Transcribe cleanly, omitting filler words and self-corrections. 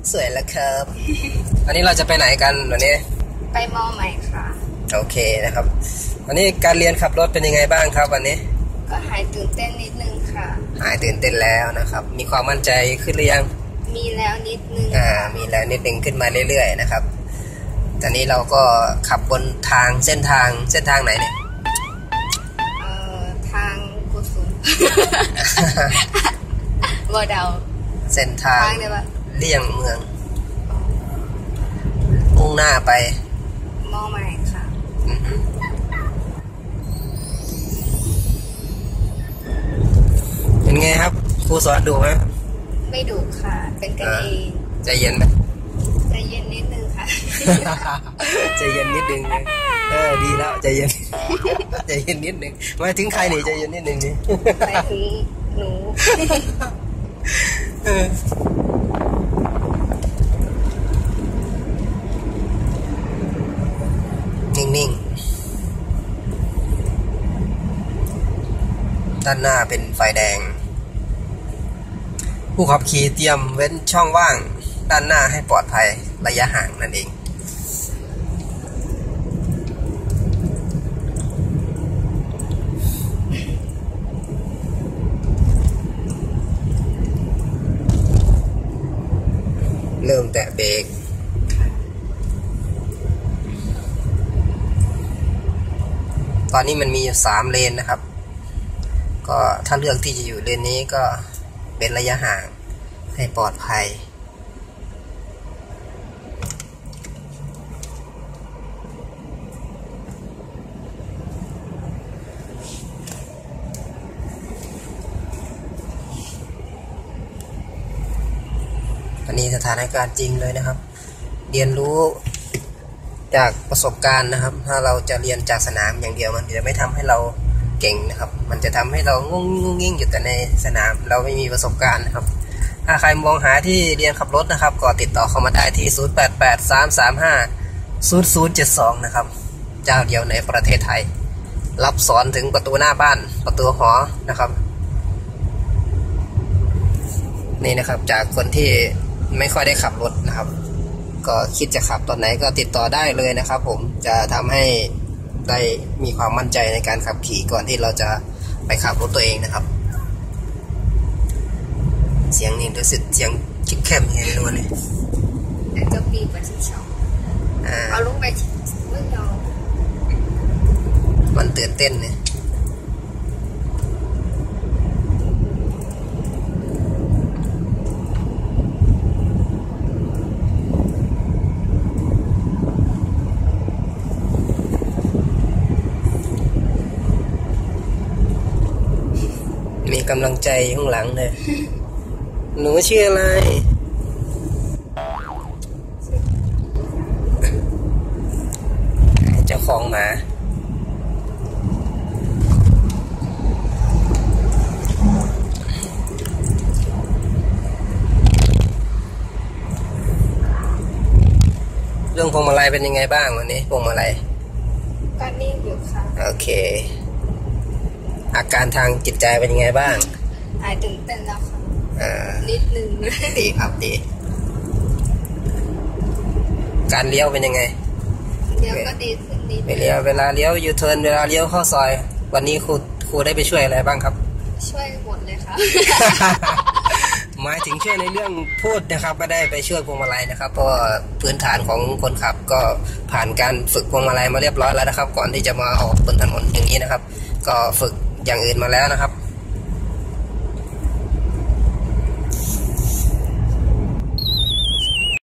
สวยแล้วครับวันนี้เราจะไปไหนกันวันนี้ไปมอใหม่ค่ะโอเคนะครับวันนี้การเรียนขับรถเป็นยังไงบ้างครับวันนี้ก็หายตื่นเต้นนิดนึงค่ะหายตื่นเต้นแล้วนะครับมีความมั่นใจขึ้นหรือยังมีแล้วนิดนึงมีแล้วนิดนึงขึ้นมาเรื่อยๆนะครับตอนนี้เราก็ขับบนทางเส้นทางไหนเนี่ยทางกุศลบ่เดาเส้นทางเลี่ยงเมืองมุ่งหน้าไปมอใหม่ค่ะเป็นไงครับครูสอนดุไหมไม่ดุค่ะเป็นกันเองใจเย็นไหมใจเย็นนิดนึงค่ะใจเย็นนิดนึงดีแล้วใจเย็นใจเย็นนิดนึงไม่ถึงใครหนิใจเย็นนิดนึงนี่ไปถึงหนูนิ่งๆด้านหน้าเป็นไฟแดงผู้ขับขี่เตรียมเว้นช่องว่างด้านหน้าให้ปลอดภัยระยะห่างนั่นเองเริ่มแตะเบรกตอนนี้มันมีอยู่3 เลนนะครับก็ถ้าเลือกที่จะอยู่เลนนี้ก็เป็นระยะห่างให้ปลอดภัยอันนี้สถานการณ์จริงเลยนะครับเรียนรู้จากประสบการณ์นะครับถ้าเราจะเรียนจากสนามอย่างเดียวมันจะไม่ทำให้เราเก่งนะครับมันจะทำให้เรางุ่งงิ่งอยู่แต่ในสนามเราไม่มีประสบการณ์นะครับถ้าใครมองหาที่เรียนขับรถนะครับก็ติดต่อเข้ามาได้ที่0883350072นะครับเจ้าเดียวในประเทศไทยรับสอนถึงประตูหน้าบ้านประตูหอนะครับนี่นะครับจากคนที่ไม่ค่อยได้ขับรถนะครับก็คิดจะขับตอนไหนก็ติดต่อได้เลยนะครับผมจะทำให้ได้มีความมั่นใจในการขับขี่ก่อนที่เราจะไปขับรถตัวเองนะครับเสียงนี่รู้สึกเสียงชิคแคมยังไงไม่รู้เลยจะปีไปที่ช่องเอาลงไปไม่ยอมมันตื่นเต้นเนี่ยมีกำลังใจข้างหลังเลยหนูชื่ออะไรเจ้าของหมาเรื่องพวงมาลัยเป็นยังไงบ้างวันนี้พวงมาลัยก็นิ่งอยู่ค่ะโอเคอาการทางจิตใจเป็นยังไงบ้างหายตื่นเต้นแล้วค่ะนิดนึงดีครับดีการเลี้ยวเป็นยังไงเลี้ยวก็ดีขึ้นนิดเลี้ยวเวลาเลี้ยวยูเทิร์นเวลาเลี้ยวเข้าซอยวันนี้ครูได้ไปช่วยอะไรบ้างครับช่วยหมดเลยค่ะหมายถึงช่วยในเรื่องพูดนะครับไม่ได้ไปช่วยพวงมาลัยนะครับเพราะพื้นฐานของคนขับก็ผ่านการฝึกพวงมาลัยมาเรียบร้อยแล้วนะครับก่อนที่จะมาออกบนถนนอย่างนี้นะครับก็ฝึกอย่างอื่นมาแล้วนะครับ